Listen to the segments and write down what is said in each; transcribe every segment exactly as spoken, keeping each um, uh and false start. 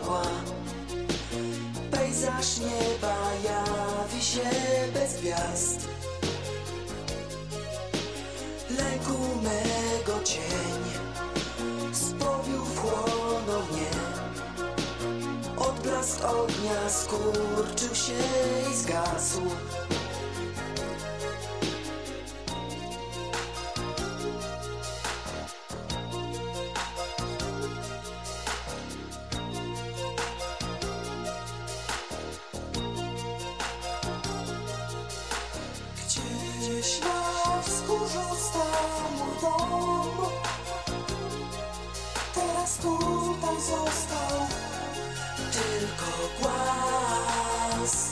mgła. Pejzaż nieba jawi się bez gwiazd. Lęku mego cień spowił wchłonął mnie. Odblask ognia skurczył się i zgasł. Gdzieś na wzgórzu stał mój dom. Teraz tutaj został tylko głaz.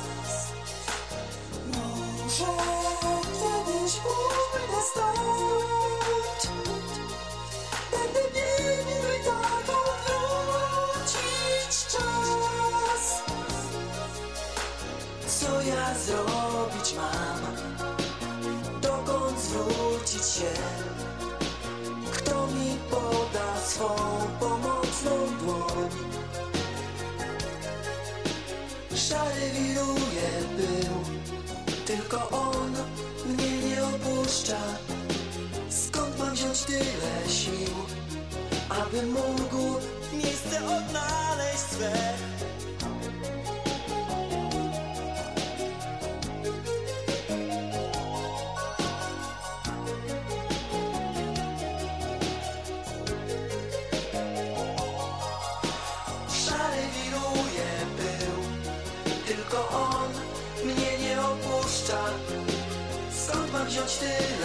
Może kiedyś pójdę stąd. Będę miły i tak odwrócić czas. Co ja zrobić mam? Dokąd zwrócić się? Kto mi poda swą pomocną dłoń? Szary wiruje pył, tylko on mnie nie opuszcza. Skąd mam wziąć tyle sił, aby mógł miejsce odnaleźć swe? Tylko on mnie nie opuszcza. Skąd mam wziąć tyle